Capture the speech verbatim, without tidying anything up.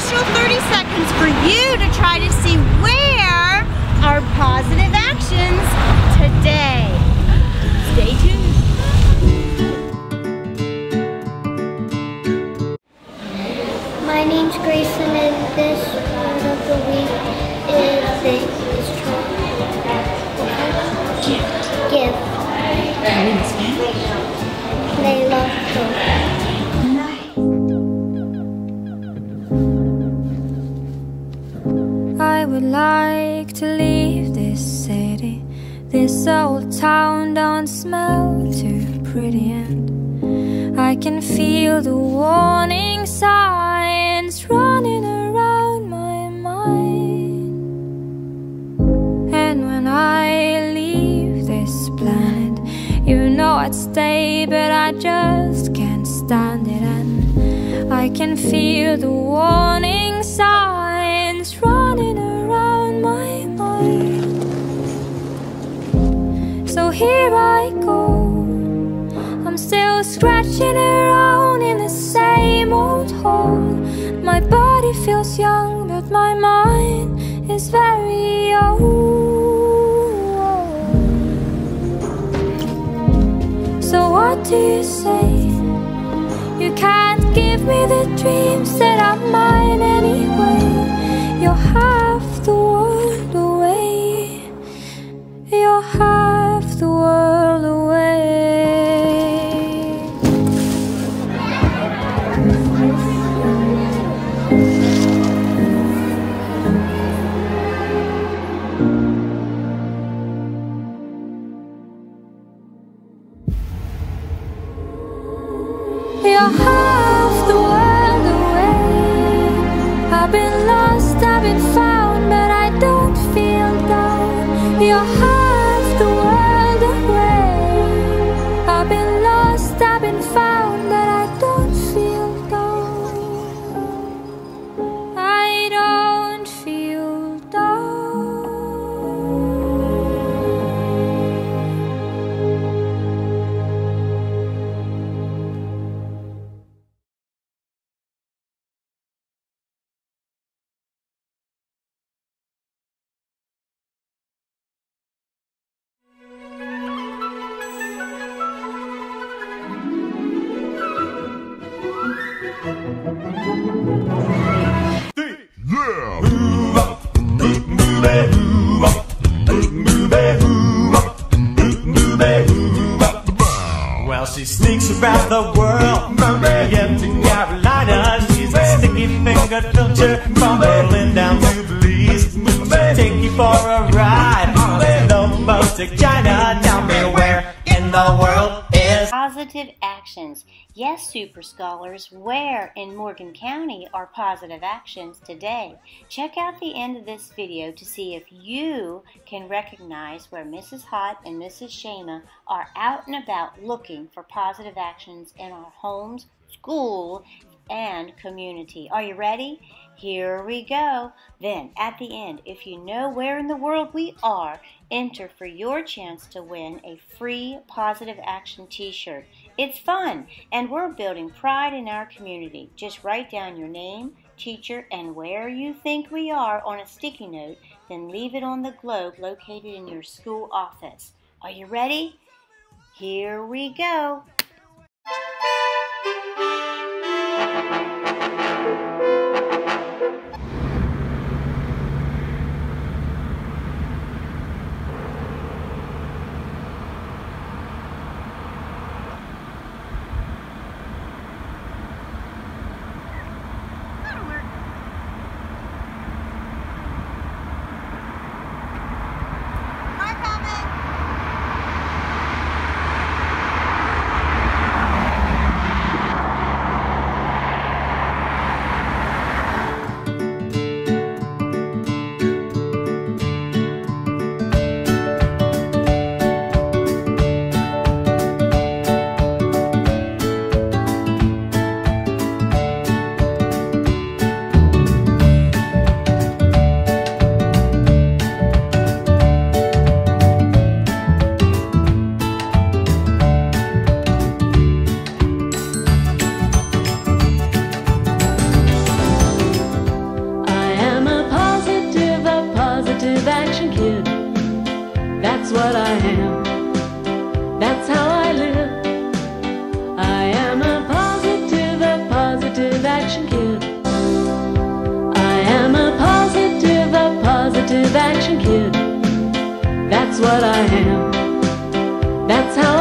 additional thirty seconds for you to try to see where are positive actions today. Stay tuned. My name's Grayson, and this word of the week is this is try. Gift. Gift. They love food. I would like to leave this city. This old town don't smell too pretty, and I can feel the warning signs running around my mind. And when I leave this planet, you know I'd stay, but I just can't stand it. And I can feel the warning signs running around my mind. So here I go, I'm still scratching around in the same old hole. My body feels young, but my mind is very old. So what do you say? You can't give me the dreams that are mine anyway. You're half the world away. You're half the world away. You're half the world away. I've been lost, I've been found, but I don't feel down. You're half the world away. I've been lost, I've been found, but I don't feel down. I don't feel down. Well, she sneaks around the world, yet to Carolina. She's a sticky-fingered filter from Berlin down to Belize. She'll take you for a ride on the boat to China. Tell me where in the world is Positive actions. Yes, super scholars, where in Morgan County are positive actions today? Check out the end of this video to see if you can recognize where Missus Hott and Missus Shama are out and about looking for positive actions in our homes, school, and community. Are you ready? Here we go. Then, at the end, if you know where in the world we are, enter for your chance to win a free Positive Action t-shirt. It's fun, and we're building pride in our community. Just write down your name, teacher, and where you think we are on a sticky note, then leave it on the globe located in your school office. Are you ready? Here we go. That's what I am. That's how I live. I am a positive, a positive action kid. I am a positive, a positive action kid. That's what I am. That's how